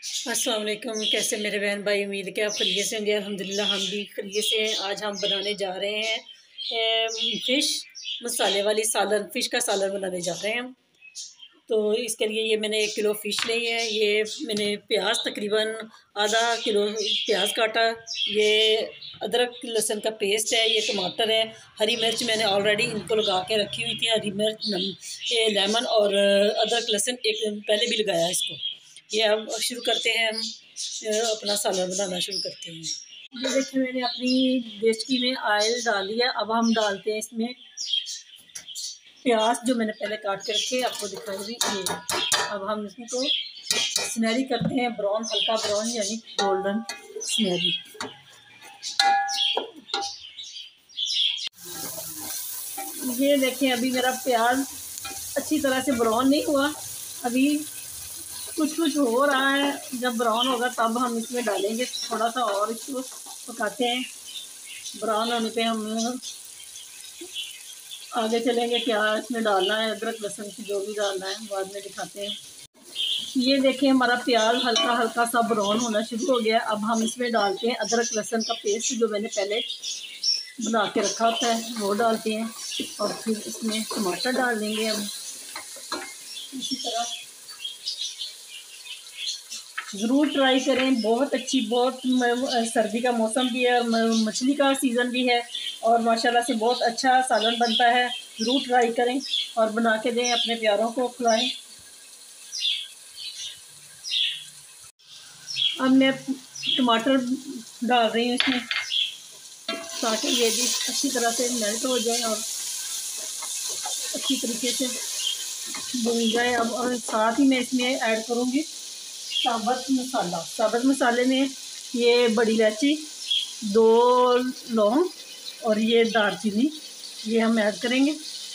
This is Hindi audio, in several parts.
अस्सलाम वालेकुम। कैसे मेरे बहन भाई, उम्मीद है कि आप खैरियत से होंगे। अल्हम्दुलिल्लाह हम भी खैरियत से हैं। आज हम बनाने जा रहे हैं फ़िश मसाले वाली सालन, फ़िश का सालन बनाने जा रहे हैं हम। तो इसके लिए ये मैंने 1 किलो फ़िश ली है। ये मैंने प्याज तकरीबन आधा किलो प्याज काटा। ये अदरक लहसुन का पेस्ट है। ये टमाटर है। हरी मिर्च मैंने ऑलरेडी इनको लगा के रखी हुई थी। हरी मिर्च, ये लेमन और अदरक लहसुन एक पहले भी लगाया इसको। ये अब शुरू करते हैं हम अपना सालन बनाना शुरू करते हैं। ये देखिए मैंने अपनी देचकी में ऑयल डाल दिया। अब हम डालते हैं इसमें प्याज जो मैंने पहले काट के रखे, आपको दिखाई दी ये। अब हम इसको सुनहरी करते हैं, ब्राउन, हल्का ब्राउन यानी गोल्डन सुनहरी। ये देखें अभी मेरा प्याज अच्छी तरह से ब्राउन नहीं हुआ, अभी कुछ कुछ हो रहा है। जब ब्राउन होगा तब हम इसमें डालेंगे। थोड़ा सा और इसको पकाते हैं। ब्राउन होने पे हम आगे चलेंगे, क्या इसमें डालना है, अदरक लहसुन की जो भी डालना है बाद में दिखाते हैं। ये देखिए हमारा प्याज हल्का हल्का सा ब्राउन होना शुरू हो गया। अब हम इसमें डालते हैं अदरक लहसुन का पेस्ट जो मैंने पहले बना के रखा होता है, वो डालते हैं। और फिर इसमें टमाटर डाल देंगे हम। इसी तरह ज़रूर ट्राई करें, बहुत अच्छी, बहुत सर्दी का मौसम भी है और मछली का सीज़न भी है और माशाल्लाह से बहुत अच्छा सालन बनता है। ज़रूर ट्राई करें और बना के दें, अपने प्यारों को खिलाएं। अब मैं टमाटर डाल रही हूँ इसमें ताकि ये भी अच्छी तरह से मेल्ट हो जाए और अच्छी तरीके से भून जाए। अब और साथ ही मैं इसमें ऐड करूँगी साबुत मसाला। साबुत मसाले में ये बड़ी इलायची, 2 लौंग और ये दालचीनी, ये हम ऐड करेंगे।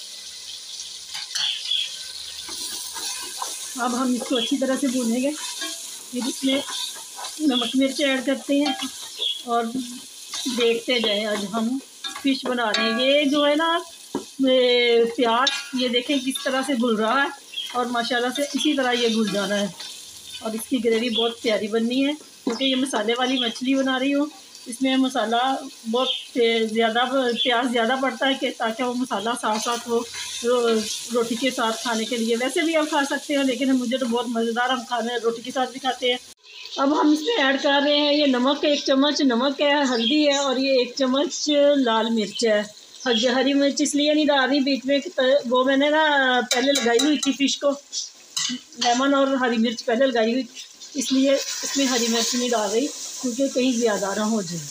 अब हम इसको अच्छी तरह से भूनेंगे। फिर इसमें नमक मिर्च ऐड करते हैं और देखते जाएं। आज हम फ़िश बना रहे हैं। ये जो है ना प्याज, ये देखें किस तरह से घुल रहा है और माशाल्लाह से इसी तरह ये घुल जाना है। और इसकी ग्रेवी बहुत प्यारी बननी है क्योंकि ये मसाले वाली मछली बना रही हूँ। इसमें मसाला बहुत ज़्यादा, प्याज ज़्यादा पड़ता है कि ताकि वो मसाला साथ साथ वो रोटी के साथ खाने के लिए। वैसे भी आप खा सकते हो, लेकिन मुझे तो बहुत मज़ेदार, हम खाने रोटी के साथ भी खाते हैं। अब हम इसमें ऐड कर रहे हैं ये नमक, 1 चम्मच नमक है, हल्दी है और ये 1 चम्मच लाल मिर्च है। हरी मिर्च इसलिए नहीं डाल रही बीच में, वो मैंने ना पहले लगाई हुई थी फ़िश को, लेमन और हरी मिर्च पहले लगाई हुई, इसलिए इसमें हरी मिर्च नहीं डाल रही क्योंकि कहीं ज़्यादा ना हो जाए।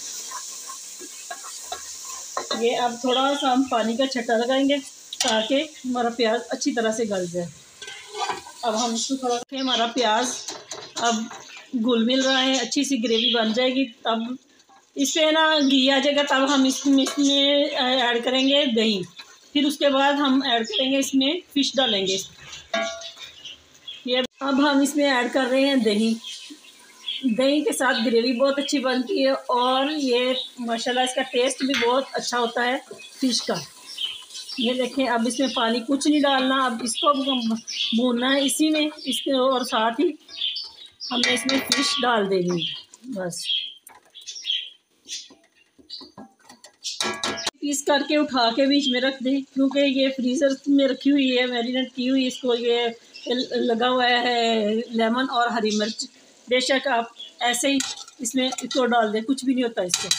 ये अब थोड़ा सा हम पानी का छट्टा लगाएंगे ताकि हमारा प्याज अच्छी तरह से गल जाए। अब हम इसको थोड़ा सा, हमारा प्याज अब घुल मिल रहा है, अच्छी सी ग्रेवी बन जाएगी। तब इससे ना घी आ जाएगा, तब हम इसमें ऐड करेंगे दही। फिर उसके बाद हम ऐड करेंगे इसमें फ़िश डालेंगे। ये अब हम इसमें ऐड कर रहे हैं दही। दही के साथ ग्रेवी बहुत अच्छी बनती है और ये माशाल्लाह इसका टेस्ट भी बहुत अच्छा होता है फ़िश का। ये देखें अब इसमें पानी कुछ नहीं डालना, अब इसको भूनना है इसी में, इसके और साथ ही हमने इसमें फ़िश डाल देनी है बस। पीस करके उठा के बीच में रख दें क्योंकि ये फ्रीज़र में रखी हुई है, मैरिनेट की हुई। इसको ये लगा हुआ है लेमन और हरी मिर्च। बेशक आप ऐसे ही इसमें इसको डाल दें, कुछ भी नहीं होता इससे।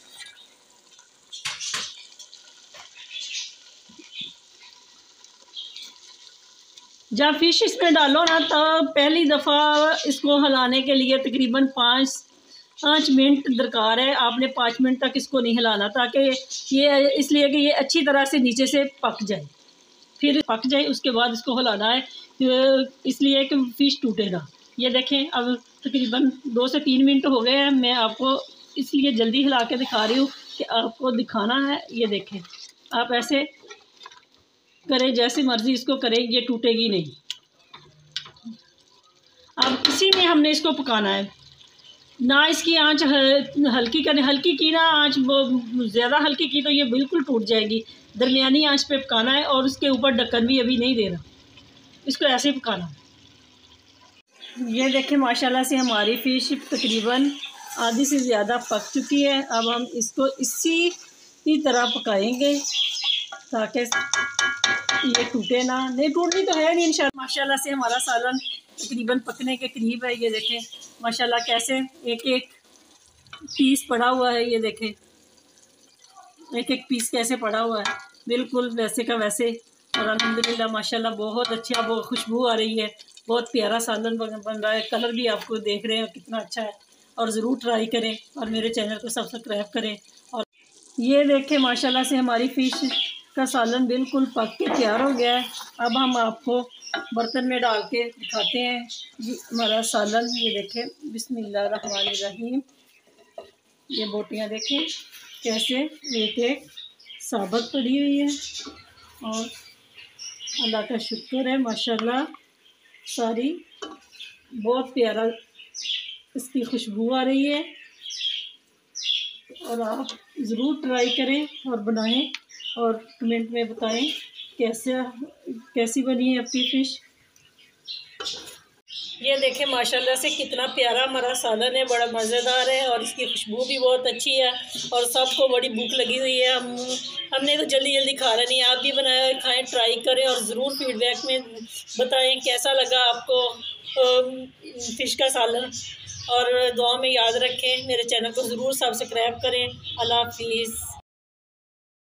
जब फ़िश इसमें डालो ना तो पहली दफ़ा इसको हिलाने के लिए तकरीबन 5 मिनट दरकार है। आपने 5 मिनट तक इसको नहीं हिलाना, ताकि ये, इसलिए कि ये अच्छी तरह से नीचे से पक जाए। फिर पक जाए उसके बाद इसको हिलाना है, इसलिए कि फ़िश टूटे ना। ये देखें अब तकरीबन 2 से 3 मिनट हो गए हैं। मैं आपको इसलिए जल्दी हिला के दिखा रही हूँ कि आपको दिखाना है। ये देखें, आप ऐसे करें जैसे मर्ज़ी इसको करें, ये टूटेगी नहीं। अब इसी में हमने इसको पकाना है, ना इसकी आंच हल्की करनी। हल्की की ना आंच, ज़्यादा हल्की की तो ये बिल्कुल टूट जाएगी। दरमियानी आंच पे पकाना है और उसके ऊपर ढक्कन भी अभी नहीं देना, इसको ऐसे ही पकाना है। ये देखें माशाल्लाह से हमारी फ़िश तकरीबन आधी से ज़्यादा पक चुकी है। अब हम इसको इसी की तरह पकाएंगे ताकि ये टूटे ना। नहीं टूटनी तो है नहीं इंशाल्लाह। माशाल्लाह से हमारा सालन तकरीबन पकने के करीब है। ये देखें माशाल्लाह कैसे एक एक पीस पड़ा हुआ है। ये देखें एक एक पीस कैसे पड़ा हुआ है, बिल्कुल वैसे का वैसे। और अल्हम्दुलिल्लाह माशाल्लाह बहुत अच्छा, बहुत खुशबू आ रही है, बहुत प्यारा सालन बन रहा है। कलर भी आपको देख रहे हैं कितना अच्छा है। और ज़रूर ट्राई करें और मेरे चैनल को सब्सक्राइब करें। और ये देखें माशाल्लाह से हमारी फ़िश का सालन बिल्कुल पक के तैयार हो गया है। अब हम आपको बर्तन में डाल के दिखाते हैं जी हमारा सालन। ये देखें बिस्मिल्लाहिर्रहमानिर्रहीम। ये बोटियाँ देखें कैसे एक एक साबुत पड़ी हुई है। और अल्लाह का शुक्र है माशाल्लाह सारी बहुत प्यारा इसकी खुशबू आ रही है। और आप ज़रूर ट्राई करें और बनाएं और कमेंट में बताएं कैसी बनी है आपकी फ़िश। ये देखें माशाल्लाह से कितना प्यारा हमारा सालन है, बड़ा मज़ेदार है और इसकी खुशबू भी बहुत अच्छी है। और सबको बड़ी भूख लगी हुई है। हमने तो जल्दी जल्दी खा रहे नहीं। आप भी बनाए और खाएं, ट्राई करें और ज़रूर फीडबैक में बताएं कैसा लगा आपको फ़िश का सालन। और दुआ में याद रखें, मेरे चैनल को ज़रूर सब्सक्राइब करें। अल्लाह हाफिज़।